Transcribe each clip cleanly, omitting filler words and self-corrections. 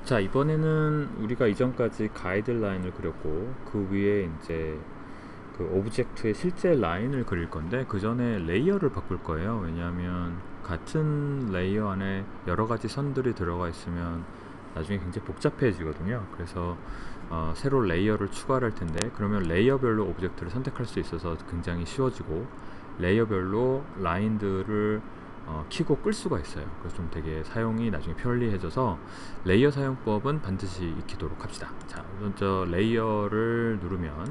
자, 이번에는 우리가 이전까지 가이드라인을 그렸고 그 위에 이제 그 오브젝트의 실제 라인을 그릴 건데, 그 전에 레이어를 바꿀 거예요. 왜냐하면 같은 레이어 안에 여러 가지 선들이 들어가 있으면 나중에 굉장히 복잡해지거든요. 그래서 새로 레이어를 추가할 텐데, 그러면 레이어별로 오브젝트를 선택할 수 있어서 굉장히 쉬워지고, 레이어별로 라인들을 키고 끌 수가 있어요. 그래서 좀 되게 사용이 나중에 편리해져서 레이어 사용법은 반드시 익히도록 합시다. 자, 먼저 레이어를 누르면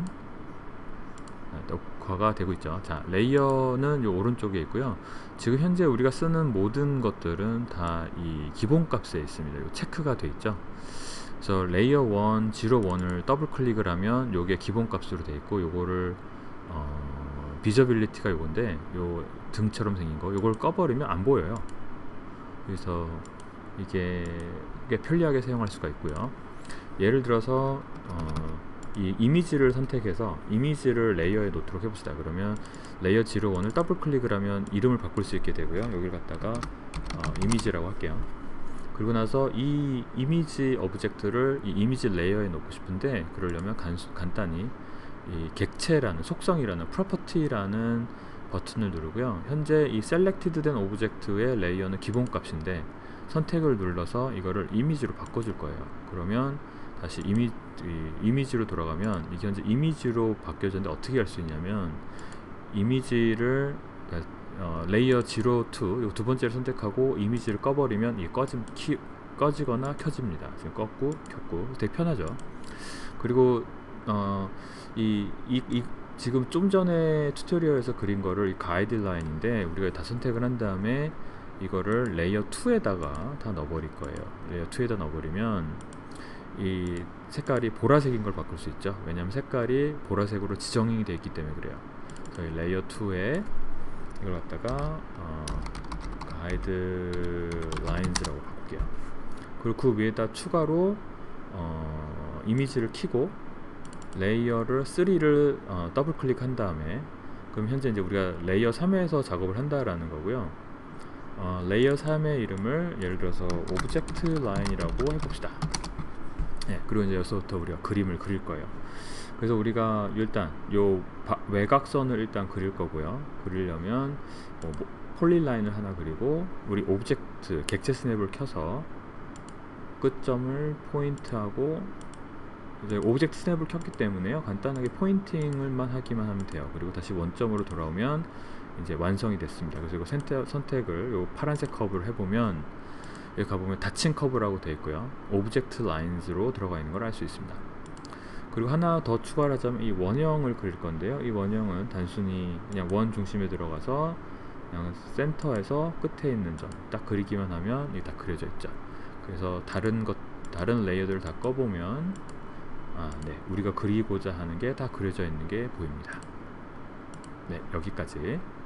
녹화가 되고 있죠. 자, 레이어는 요 오른쪽에 있고요. 지금 현재 우리가 쓰는 모든 것들은 다 이 기본 값에 있습니다. 요 체크가 돼 있죠. 그래서 레이어 1, 01을 더블 클릭을 하면 요게 기본 값으로 돼 있고, 요거를 비저빌리티가 요건데, 요 등처럼 생긴 거 요걸 꺼버리면 안 보여요. 그래서 이게 편리하게 사용할 수가 있고요. 예를 들어서 이 이미지를 선택해서 이미지를 레이어에 놓도록 해봅시다. 그러면 레이어 01을 더블 클릭을 하면 이름을 바꿀 수 있게 되고요. 여기를 갖다가 이미지라고 할게요. 그리고 나서 이 이미지 오브젝트를 이 이미지 레이어에 놓고 싶은데, 그러려면 간단히 이 객체라는, 속성이라는, 프로퍼티라는 버튼을 누르고요. 현재 이 셀렉티드 된 오브젝트의 레이어는 기본 값인데, 선택을 눌러서 이거를 이미지로 바꿔줄 거예요. 그러면 다시 이미지로 돌아가면 이게 현재 이미지로 바뀌어졌는데, 어떻게 할 수 있냐면 이미지를 레이어 02, 요 두 번째를 선택하고 이미지를 꺼버리면 이게 꺼지거나 켜집니다. 지금 껐고 켰고 되게 편하죠. 그리고 지금 좀 전에 튜토리얼에서 그린 거를 이 가이드라인인데, 우리가 다 선택을 한 다음에 이거를 레이어 2에다가 다 넣어버릴 거예요. 레이어 2에다 넣어버리면 이 색깔이 보라색인 걸 바꿀 수 있죠. 왜냐하면 색깔이 보라색으로 지정이 되어 있기 때문에 그래요. 저희 레이어 2에 이걸 갖다가 가이드라인즈라고 바꿀게요. 그리고 그 위에다 추가로 이미지를 키고 레이어를 3를 더블 클릭한 다음에, 그럼 현재 이제 우리가 레이어 3에서 작업을 한다라는 거고요. 레이어 3의 이름을 예를 들어서 오브젝트 라인이라고 해봅시다. 네, 그리고 이제 여기서부터 우리가 그림을 그릴 거예요. 그래서 우리가 일단 요 외곽선을 일단 그릴 거고요. 그리려면 폴리라인을 하나 그리고, 우리 오브젝트 객체 스냅을 켜서 끝점을 포인트하고, 이제 오브젝트 스냅을 켰기 때문에요, 간단하게 포인팅을만 하기만 하면 돼요. 그리고 다시 원점으로 돌아오면 이제 완성이 됐습니다. 그래서 이거 선택을 요 파란색 커브를 해보면, 여기 가보면 닫힌 커브라고 되어 있고요. 오브젝트 라인즈로 들어가 있는 걸 알 수 있습니다. 그리고 하나 더 추가를 하자면 이 원형을 그릴 건데요. 이 원형은 단순히 그냥 원 중심에 들어가서 그냥 센터에서 끝에 있는 점 딱 그리기만 하면 이게 다 그려져 있죠. 그래서 다른 레이어들을 다 꺼보면 네, 우리가 그리고자 하는 게 다 그려져 있는 게 보입니다. 네, 여기까지.